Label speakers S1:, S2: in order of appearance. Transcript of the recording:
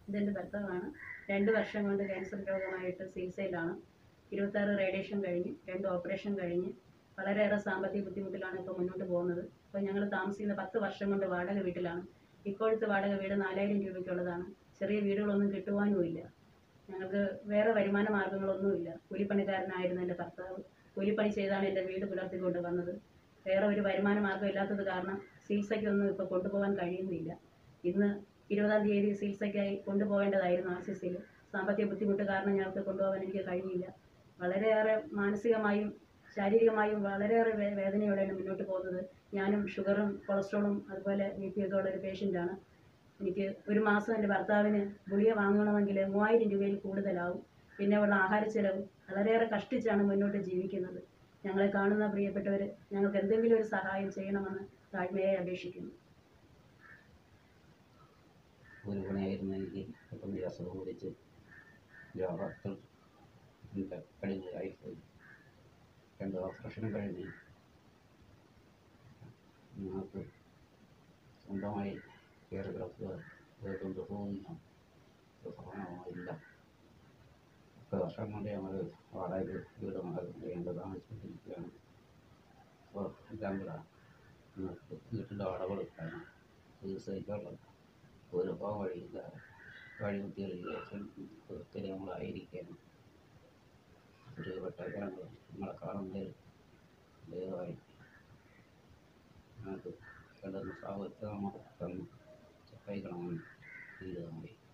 S1: ഇതെൻ്റെ ഭർത്താവാണ്. 2 വർഷം കൊണ്ട് ക്യാൻസർ രോഗമായിട്ട് ചികിത്സയിലാണ്. 26 റേഡിയേഷൻ കഴിഞ്ഞ് 2 ഓപ്പറേഷൻ കഴിഞ്ഞ് വളരെയേറെ സാമ്പത്തിക ബുദ്ധിമുട്ടിലാണ് ഇപ്പോൾ മുന്നോട്ട് പോകുന്നത്. ഇപ്പോൾ ഞങ്ങൾ താമസിക്കുന്ന 10 വർഷം കൊണ്ട് വാടക വീട്ടിലാണ്. ഇപ്പോഴത്തെ വാടക വീട് 4000 രൂപയ്ക്കുള്ളതാണ്. ചെറിയ വീടുകളൊന്നും കിട്ടുവാനുമില്ല. ഞങ്ങൾക്ക് വേറെ വരുമാന മാർഗ്ഗങ്ങളൊന്നുമില്ല. കൂലിപ്പണിക്കാരനായിരുന്നു എൻ്റെ ഭർത്താവ്. കൂലിപ്പണി ചെയ്താണ് എൻ്റെ വീട് പുലർത്തിക്കൊണ്ട് വന്നത്. വേറെ ഒരു വരുമാന മാർഗ്ഗം ഇല്ലാത്തത് കാരണം ചികിത്സയ്ക്കൊന്നും ഇപ്പോൾ കൊണ്ടുപോകാൻ കഴിയുന്നില്ല. ഇന്ന് 20-ാം തീയതി ചികിത്സയ്ക്കായി കൊണ്ടുപോകേണ്ടതായിരുന്നു ആർസിസിയിൽ. സാമ്പത്തിക ബുദ്ധിമുട്ട് കാരണം ഞങ്ങൾക്ക് കൊണ്ടുപോകാൻ എനിക്ക് കഴിഞ്ഞില്ല. വളരെയേറെ മാനസികമായും ശാരീരികമായും വളരെയേറെ വേദനയോടെയാണ് മുന്നോട്ട് പോകുന്നത്. ഞാനും ഷുഗറും കൊളസ്ട്രോളും അതുപോലെ BP ഒക്കെ ഉള്ള ഒരു പേഷ്യൻ്റാണ്. എനിക്ക് ഒരു മാസം എൻ്റെ ഭർത്താവിന് ഗുളിക വാങ്ങണമെങ്കിൽ 3000 രൂപയിൽ കൂടുതലാവും. പിന്നെ ഉള്ള ആഹാരച്ചെലവ് വളരെയേറെ കഷ്ടിച്ചാണ് മുന്നോട്ട് ജീവിക്കുന്നത്. ഞങ്ങളെ കാണുന്ന പ്രിയപ്പെട്ടവർ ഞങ്ങൾക്ക് എന്തെങ്കിലും ഒരു സഹായം ചെയ്യണമെന്ന് താഴ്മയായി അപേക്ഷിക്കുന്നു.
S2: ഒരു പണിയായിരുന്നു എനിക്ക് പെട്ടെന്ന് അസുഖം പിടിച്ച് രോഗത്തിൽ കടിഞ്ഞായിപ്പോയി. 2 ഓപ്പറേഷൻ കഴിഞ്ഞ് ഞങ്ങൾക്ക് സ്വന്തമായി കയറി കിടക്കുക കൊണ്ടുപോകുന്ന സ്വഭാവമില്ല. 10 വർഷം കൊണ്ട് ഞങ്ങൾ വാടക വീട് ഞങ്ങൾ താമസിച്ചിരിക്കുകയാണ്. അപ്പോൾ എല്ലാം കൂടെ ഞങ്ങൾക്ക് വീട്ടിൻ്റെ വാടക കൊടുക്കാനും ചികിത്സയ്ക്കുള്ള ഒരു വഴിയില്ല. വഴിമുട്ടികളിൽ നമ്മളായിരിക്കാനും പ്രിയപ്പെട്ട ജനങ്ങൾ നമ്മളെ കാണുന്നതിൽ ദയവായി ഞങ്ങൾക്ക് വേണ്ടുന്ന സാഹചര്യം നമുക്ക് തന്ന് സഹായിക്കണമെന്ന്